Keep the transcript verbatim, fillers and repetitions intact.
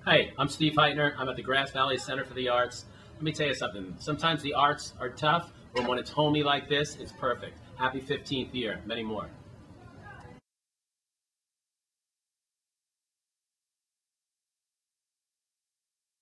Hi, I'm Steve Hytner. I'm at the Grass Valley Center for the Arts. Let me tell you something. Sometimes the arts are tough, but when it's homey like this, it's perfect. Happy fifteenth year. Many more.